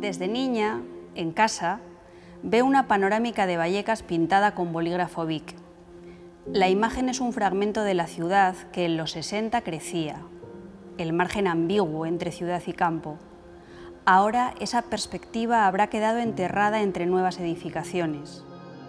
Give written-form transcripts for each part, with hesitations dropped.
Desde niña, en casa, veo una panorámica de Vallecas pintada con bolígrafo Bic. La imagen es un fragmento de la ciudad que en los 60 crecía, el margen ambiguo entre ciudad y campo. Ahora esa perspectiva habrá quedado enterrada entre nuevas edificaciones.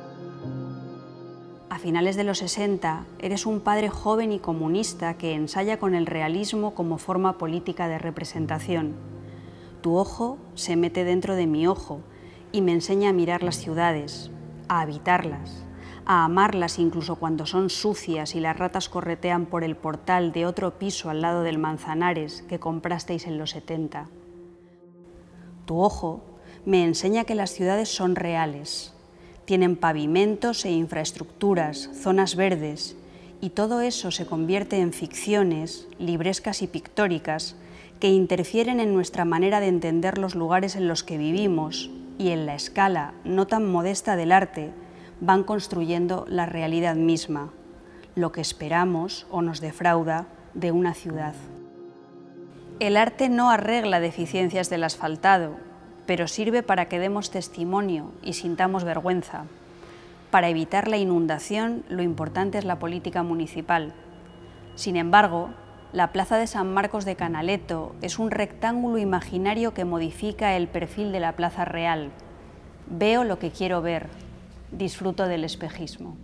A finales de los 60, eres un padre joven y comunista que ensaya con el realismo como forma política de representación. Tu ojo se mete dentro de mi ojo y me enseña a mirar las ciudades, a habitarlas, a amarlas incluso cuando son sucias y las ratas corretean por el portal de otro piso al lado del Manzanares que comprasteis en los 70. Tu ojo me enseña que las ciudades son reales, tienen pavimentos e infraestructuras, zonas verdes, y todo eso se convierte en ficciones, librescas y pictóricas, que interfieren en nuestra manera de entender los lugares en los que vivimos y en la escala no tan modesta del arte van construyendo la realidad misma, lo que esperamos o nos defrauda de una ciudad. El arte no arregla deficiencias del asfaltado, pero sirve para que demos testimonio y sintamos vergüenza. Para evitar la inundación, lo importante es la política municipal. Sin embargo, la plaza de San Marcos de Canaletto es un rectángulo imaginario que modifica el perfil de la plaza real. Veo lo que quiero ver, disfruto del espejismo.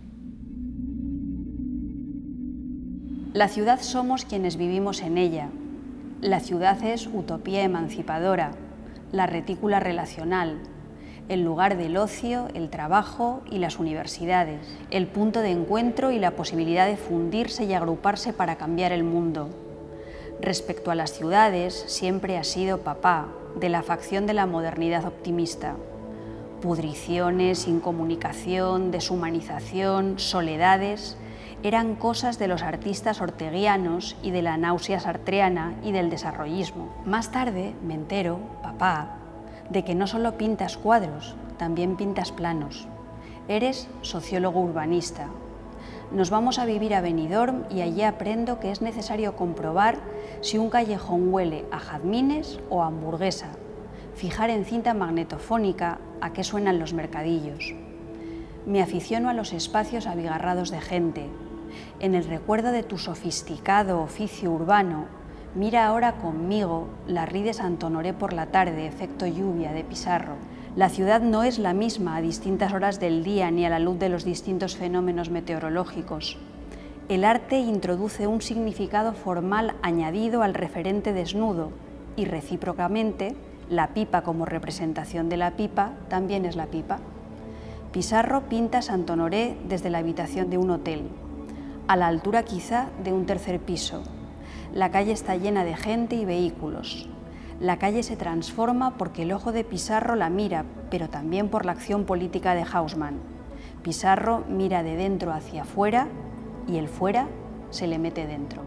La ciudad somos quienes vivimos en ella. La ciudad es utopía emancipadora, la retícula relacional, el lugar del ocio, el trabajo y las universidades, el punto de encuentro y la posibilidad de fundirse y agruparse para cambiar el mundo. Respecto a las ciudades, siempre ha sido papá, de la facción de la modernidad optimista. Pudriciones, incomunicación, deshumanización, soledades, eran cosas de los artistas orteguianos y de la náusea sartreana y del desarrollismo. Más tarde me entero, papá, de que no solo pintas cuadros, también pintas planos. Eres sociólogo urbanista. Nos vamos a vivir a Benidorm y allí aprendo que es necesario comprobar si un callejón huele a jazmines o a hamburguesa, fijar en cinta magnetofónica a qué suenan los mercadillos. Me aficiono a los espacios abigarrados de gente. En el recuerdo de tu sofisticado oficio urbano, mira ahora conmigo la Rie de Sant Honoré por la tarde, efecto lluvia de Pissarro. La ciudad no es la misma a distintas horas del día ni a la luz de los distintos fenómenos meteorológicos. El arte introduce un significado formal añadido al referente desnudo y recíprocamente, la pipa como representación de la pipa también es la pipa. Pissarro pinta Sant Honoré desde la habitación de un hotel, a la altura quizá de un tercer piso. La calle está llena de gente y vehículos. La calle se transforma porque el ojo de Pissarro la mira, pero también por la acción política de Haussmann. Pissarro mira de dentro hacia afuera y el fuera se le mete dentro.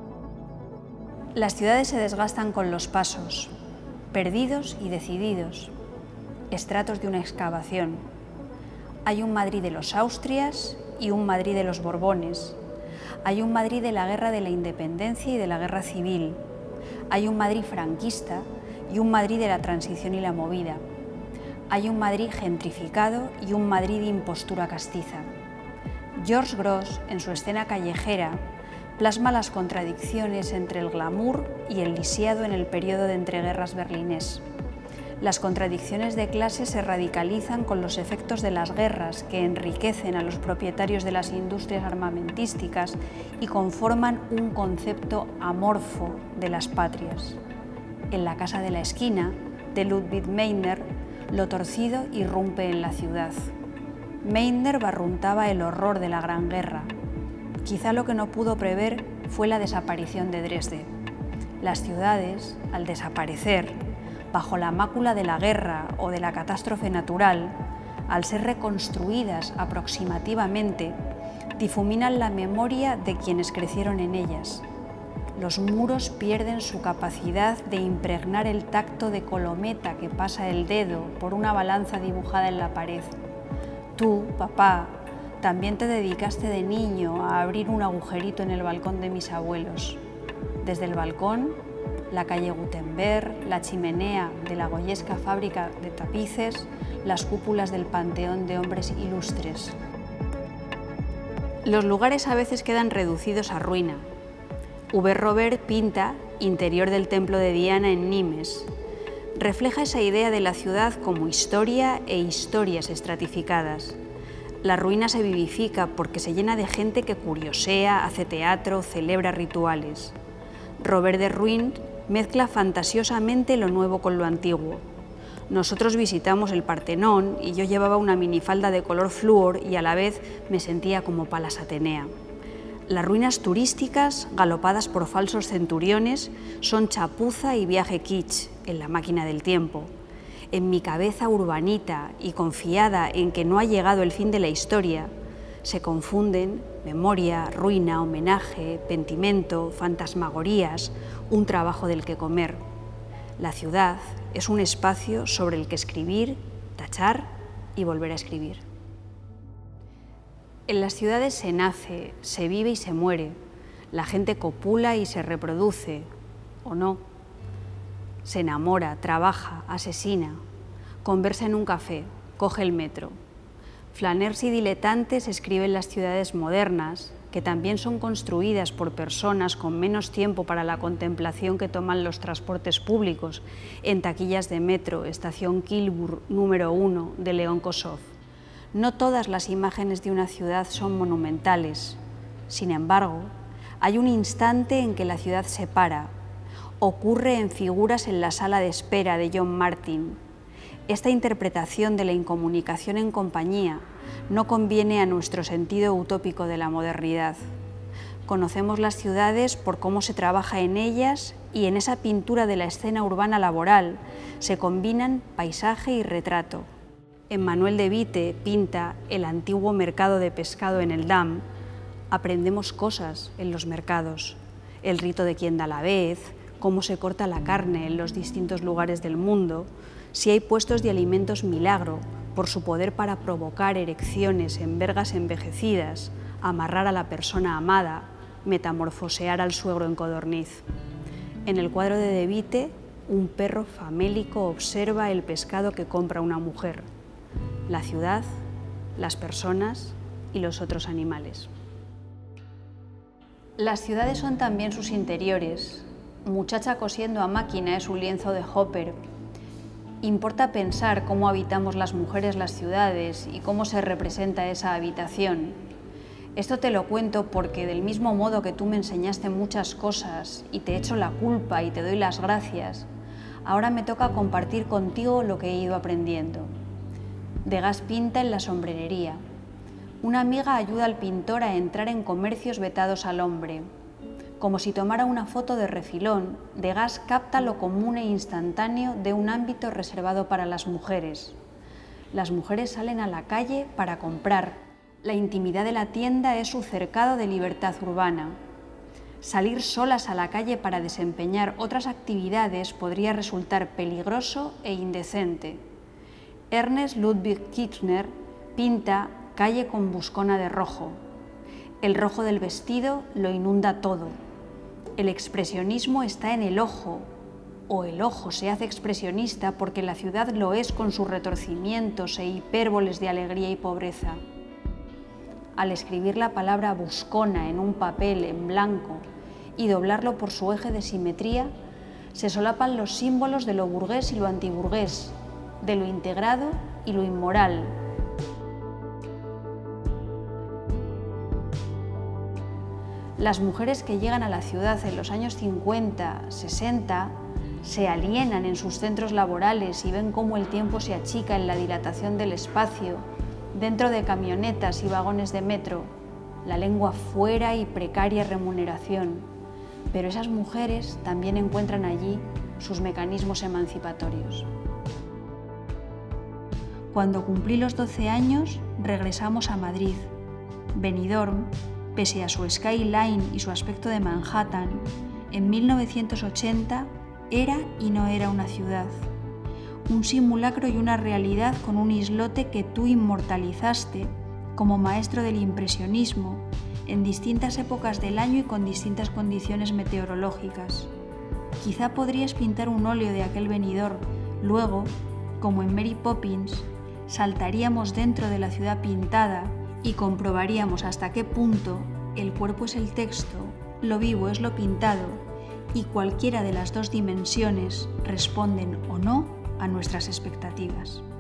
Las ciudades se desgastan con los pasos, perdidos y decididos, estratos de una excavación. Hay un Madrid de los Austrias y un Madrid de los Borbones. Hay un Madrid de la Guerra de la Independencia y de la Guerra Civil. Hay un Madrid franquista y un Madrid de la Transición y la Movida. Hay un Madrid gentrificado y un Madrid de impostura castiza. George Grosz, en su escena callejera, plasma las contradicciones entre el glamour y el lisiado en el periodo de entreguerras berlinés. Las contradicciones de clase se radicalizan con los efectos de las guerras que enriquecen a los propietarios de las industrias armamentísticas y conforman un concepto amorfo de las patrias. En La casa de la esquina, de Ludwig Meitner, lo torcido irrumpe en la ciudad. Meitner barruntaba el horror de la Gran Guerra. Quizá lo que no pudo prever fue la desaparición de Dresde. Las ciudades, al desaparecer, bajo la mácula de la guerra o de la catástrofe natural, al ser reconstruidas aproximativamente, difuminan la memoria de quienes crecieron en ellas. Los muros pierden su capacidad de impregnar el tacto de colometa que pasa el dedo por una balanza dibujada en la pared. Tú, papá, también te dedicaste de niño a abrir un agujerito en el balcón de mis abuelos. Desde el balcón la calle Gutenberg, la chimenea de la goyesca fábrica de tapices, las cúpulas del panteón de hombres ilustres. Los lugares a veces quedan reducidos a ruina. Hubert Robert pinta Interior del templo de Diana en Nimes. Refleja esa idea de la ciudad como historia e historias estratificadas. La ruina se vivifica porque se llena de gente que curiosea, hace teatro, celebra rituales. Robert de Ruin mezcla fantasiosamente lo nuevo con lo antiguo. Nosotros visitamos el Partenón y yo llevaba una minifalda de color flúor y a la vez me sentía como Palas Atenea. Las ruinas turísticas, galopadas por falsos centuriones, son chapuza y viaje kitsch en la máquina del tiempo. En mi cabeza urbanita y confiada en que no ha llegado el fin de la historia, se confunden memoria, ruina, homenaje, pentimento, fantasmagorías, un trabajo del que comer. La ciudad es un espacio sobre el que escribir, tachar y volver a escribir. En las ciudades se nace, se vive y se muere. La gente copula y se reproduce, o no. Se enamora, trabaja, asesina, conversa en un café, coge el metro. Flaners y diletantes escriben las ciudades modernas, que también son construidas por personas con menos tiempo para la contemplación que toman los transportes públicos en taquillas de metro, estación Kilburn número 1 de León Kossoff. No todas las imágenes de una ciudad son monumentales. Sin embargo, hay un instante en que la ciudad se para. Ocurre en Figuras en la sala de espera de John Martin. Esta interpretación de la incomunicación en compañía no conviene a nuestro sentido utópico de la modernidad. Conocemos las ciudades por cómo se trabaja en ellas y en esa pintura de la escena urbana laboral se combinan paisaje y retrato. Emmanuel de Witte pinta el antiguo mercado de pescado en el Dam. Aprendemos cosas en los mercados, el rito de quien da la vez, cómo se corta la carne en los distintos lugares del mundo, si hay puestos de alimentos milagro por su poder para provocar erecciones en vergas envejecidas, amarrar a la persona amada, metamorfosear al suegro en codorniz. En el cuadro de Witte, un perro famélico observa el pescado que compra una mujer, la ciudad, las personas y los otros animales. Las ciudades son también sus interiores. Muchacha cosiendo a máquina es un lienzo de Hopper. Importa pensar cómo habitamos las mujeres las ciudades y cómo se representa esa habitación. Esto te lo cuento porque del mismo modo que tú me enseñaste muchas cosas y te echo la culpa y te doy las gracias, ahora me toca compartir contigo lo que he ido aprendiendo. Degas pinta en la sombrerería. Una amiga ayuda al pintor a entrar en comercios vetados al hombre. Como si tomara una foto de refilón, Degas capta lo común e instantáneo de un ámbito reservado para las mujeres. Las mujeres salen a la calle para comprar. La intimidad de la tienda es su cercado de libertad urbana. Salir solas a la calle para desempeñar otras actividades podría resultar peligroso e indecente. Ernest Ludwig Kirchner pinta Calle con buscona de rojo. El rojo del vestido lo inunda todo. El expresionismo está en el ojo, o el ojo se hace expresionista porque la ciudad lo es con sus retorcimientos e hipérboles de alegría y pobreza. Al escribir la palabra buscona en un papel en blanco y doblarlo por su eje de simetría, se solapan los símbolos de lo burgués y lo antiburgués, de lo integrado y lo inmoral. Las mujeres que llegan a la ciudad en los años 50, 60, se alienan en sus centros laborales y ven cómo el tiempo se achica en la dilatación del espacio, dentro de camionetas y vagones de metro, la lengua fuera y precaria remuneración. Pero esas mujeres también encuentran allí sus mecanismos emancipatorios. Cuando cumplí los 12 años, regresamos a Madrid. Benidorm, pese a su skyline y su aspecto de Manhattan, en 1980 era y no era una ciudad, un simulacro y una realidad con un islote que tú inmortalizaste como maestro del impresionismo en distintas épocas del año y con distintas condiciones meteorológicas. Quizá podrías pintar un óleo de aquel Benidorm. Luego, como en Mary Poppins, saltaríamos dentro de la ciudad pintada y comprobaríamos hasta qué punto el cuerpo es el texto, lo vivo es lo pintado y cualquiera de las dos dimensiones responden o no a nuestras expectativas.